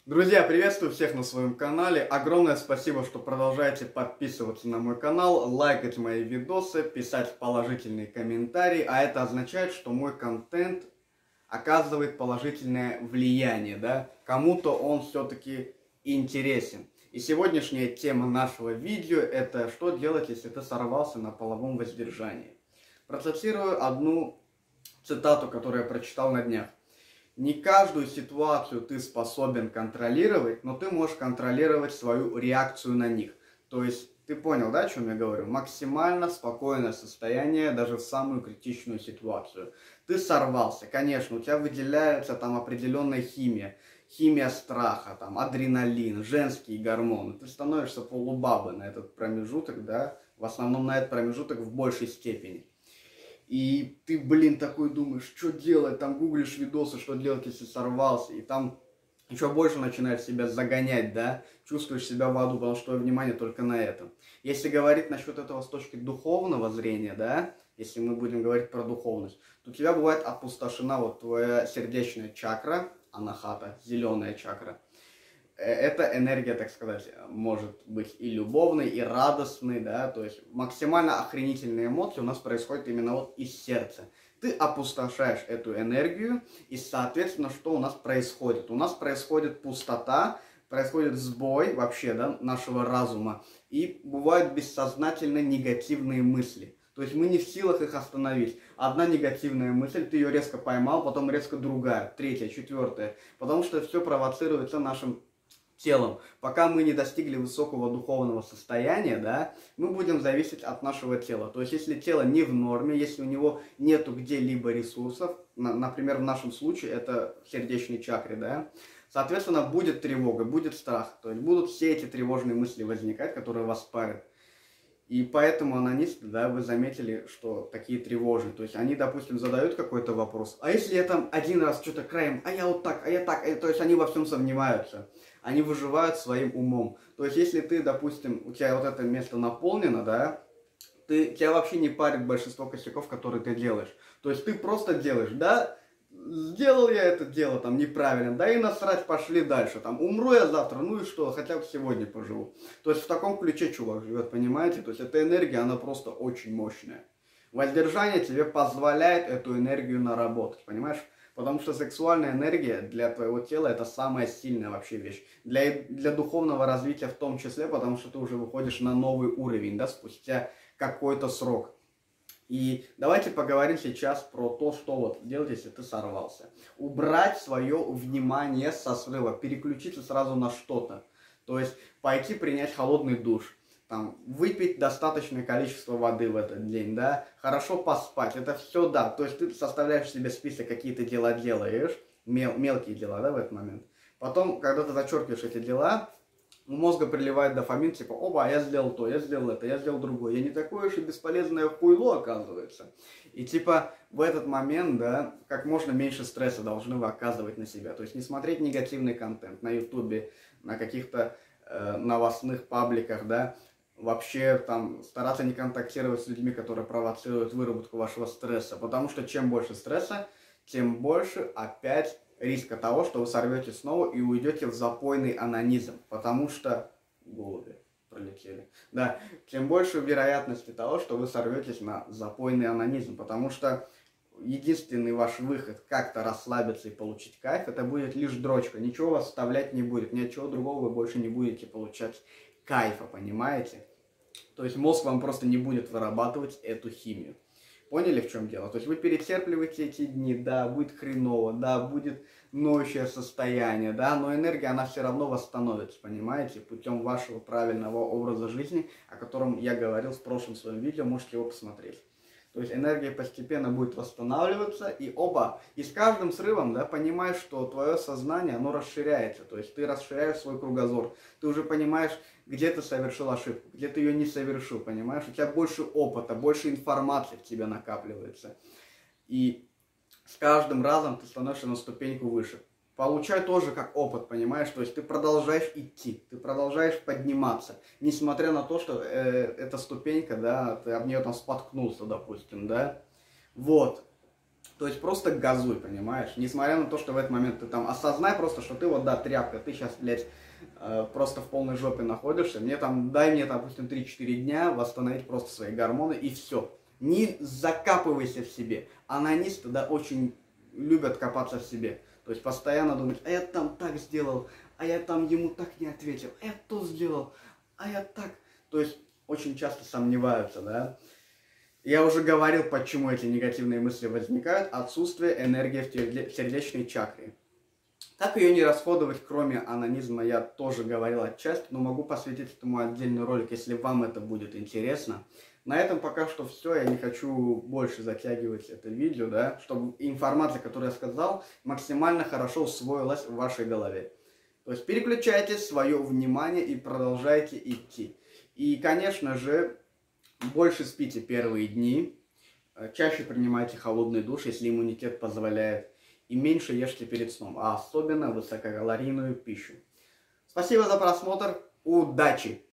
Друзья, приветствую всех на своем канале. Огромное спасибо, что продолжаете подписываться на мой канал, лайкать мои видосы, писать положительные комментарии. А это означает, что мой контент оказывает положительное влияние, да? Кому-то он все-таки интересен. И сегодняшняя тема нашего видео — это что делать, если ты сорвался на половом воздержании. Процитирую одну цитату, которую я прочитал на днях. Не каждую ситуацию ты способен контролировать, но ты можешь контролировать свою реакцию на них. То есть, ты понял, да, о чем я говорю? Максимально спокойное состояние даже в самую критичную ситуацию. Ты сорвался, конечно, у тебя выделяется там определенная химия. Химия страха, там, адреналин, женские гормоны. Ты становишься полубабой на этот промежуток, да, в основном на этот промежуток в большей степени. И ты, такой думаешь, что делать, там гуглишь видосы, что делать, если сорвался, и там еще больше начинаешь себя загонять, да, чувствуешь себя в аду, потому что твое внимание только на этом. Если говорить насчет этого с точки духовного зрения, да, если мы будем говорить про духовность, то у тебя бывает опустошена вот твоя сердечная чакра, анахата, зеленая чакра. Эта энергия, так сказать, может быть и любовной, и радостной, да, то есть максимально охренительные эмоции у нас происходят именно вот из сердца. Ты опустошаешь эту энергию, и, соответственно, что у нас происходит? У нас происходит пустота, происходит сбой вообще, да, нашего разума, и бывают бессознательно негативные мысли. То есть мы не в силах их остановить. Одна негативная мысль, ты ее резко поймал, потом резко другая, третья, четвертая, потому что все провоцируется нашим телом. Пока мы не достигли высокого духовного состояния, да, мы будем зависеть от нашего тела. То есть, если тело не в норме, если у него нету где-либо ресурсов, например, в нашем случае это в сердечной чакре, да, соответственно, будет тревога, будет страх. То есть, будут все эти тревожные мысли возникать, которые вас парят. И поэтому анонисты, да, вы заметили, что такие тревожные. То есть они, допустим, задают какой-то вопрос. А если я там один раз что-то краем, а я вот так, а я так. То есть они во всем сомневаются. Они выживают своим умом. То есть если ты, допустим, у тебя вот это место наполнено, да, тебя вообще не парит большинство косяков, которые ты делаешь. То есть ты просто делаешь, да, сделал я это дело там неправильно, да и насрать, пошли дальше. Там умру я завтра, ну и что, хотя бы сегодня поживу. То есть в таком ключе чувак живет, понимаете? То есть эта энергия, она просто очень мощная. Воздержание тебе позволяет эту энергию наработать, понимаешь? Потому что сексуальная энергия для твоего тела — это самая сильная вообще вещь. Для духовного развития в том числе, потому что ты уже выходишь на новый уровень, да, спустя какой-то срок. И давайте поговорим сейчас про то, что вот делать, если ты сорвался. Убрать свое внимание со срыва, переключиться сразу на что-то. То есть пойти принять холодный душ, там, выпить достаточное количество воды в этот день, да, хорошо поспать, это все, да. То есть ты составляешь себе список, какие ты дела делаешь, мелкие дела, да, в этот момент. Потом, когда ты зачеркиваешь эти дела, у мозга приливает дофамин, типа, оба, я сделал то, я сделал это, я сделал другое. Я не такое уж и бесполезное хуйло, оказывается. И типа в этот момент, да, как можно меньше стресса должны вы оказывать на себя. То есть не смотреть негативный контент на ютубе, на каких-то новостных пабликах, да. Вообще там стараться не контактировать с людьми, которые провоцируют выработку вашего стресса. Потому что чем больше стресса, тем больше опять риска того, что вы сорвете снова и уйдете в запойный анонизм, потому что голуби пролетели. Да, тем больше вероятности того, что вы сорветесь на запойный анонизм, потому что единственный ваш выход как-то расслабиться и получить кайф, это будет лишь дрочка, ничего вас вставлять не будет, ни от чего другого вы больше не будете получать кайфа, понимаете? То есть мозг вам просто не будет вырабатывать эту химию. Поняли, в чем дело? То есть вы перетерпливаете эти дни, да, будет хреново, да, будет ноющее состояние, да, но энергия, она все равно восстановится, понимаете, путем вашего правильного образа жизни, о котором я говорил в прошлом своем видео, можете его посмотреть. То есть энергия постепенно будет восстанавливаться, и с каждым срывом, да, понимаешь, что твое сознание, оно расширяется, то есть ты расширяешь свой кругозор, ты уже понимаешь, где ты совершил ошибку, где ты ее не совершил, понимаешь, у тебя больше опыта, больше информации в тебе накапливается, и с каждым разом ты становишься на ступеньку выше. Получай тоже как опыт, понимаешь? То есть ты продолжаешь идти, ты продолжаешь подниматься, несмотря на то, что эта ступенька, да, ты об нее там споткнулся, допустим, да. Вот. То есть просто газуй, понимаешь? Несмотря на то, что в этот момент ты там осознай просто, что ты вот, да, тряпка, ты сейчас, блядь, просто в полной жопе находишься. Дай мне, допустим, 3-4 дня восстановить просто свои гормоны и все. Не закапывайся в себе. Анонисты, да, очень любят копаться в себе. То есть постоянно думать, а я там так сделал, а я там ему так не ответил, а я то сделал, а я так. То есть очень часто сомневаются, да. Я уже говорил, почему эти негативные мысли возникают. Отсутствие энергии в сердечной чакре. Как ее не расходовать, кроме анонизма, я тоже говорил отчасти, но могу посвятить этому отдельный ролик, если вам это будет интересно. На этом пока что все, я не хочу больше затягивать это видео, да, чтобы информация, которую я сказал, максимально хорошо усвоилась в вашей голове. То есть переключайте свое внимание и продолжайте идти. И, конечно же, больше спите первые дни, чаще принимайте холодный душ, если иммунитет позволяет, и меньше ешьте перед сном, а особенно высококалорийную пищу. Спасибо за просмотр, удачи!